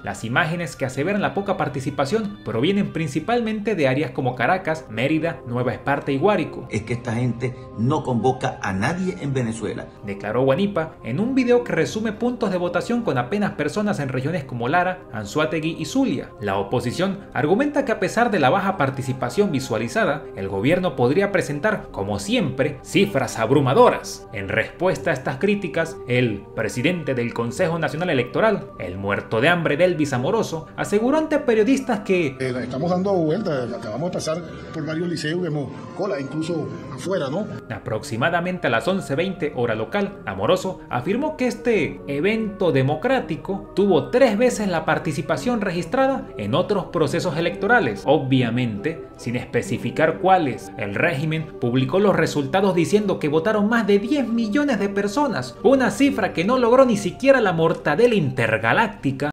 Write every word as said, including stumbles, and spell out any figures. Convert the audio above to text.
Las imágenes que aseveran la poca participación provienen principalmente de áreas como Caracas, Mérida, Nueva Esparta y Guárico. Es que esta gente no convoca a nadie en Venezuela, declaró Guanipa en un video que resume puntos de votación con apenas personas en regiones como Lara, Anzoátegui y Zulia. La oposición argumenta que a pesar de la baja participación visualizada, el gobierno podría presentar, como siempre, cifras abrumadoras. En respuesta a estas críticas, el presidente del Consejo Nacional Electoral, el muerto de hambre Delvis Amoroso, aseguró ante periodistas que eh, estamos dando vueltas, acabamos de pasar por varios liceos, vemos cola incluso afuera, ¿no? Aproximadamente a las once veinte hora local, Amoroso afirmó que este evento democrático tuvo tres veces la participación registrada en otros procesos electorales, obviamente sin especificar cuáles. El régimen publicó los resultados diciendo que votaron más de diez millones de personas, una cifra que no logró ni siquiera la mortadela intergaláctica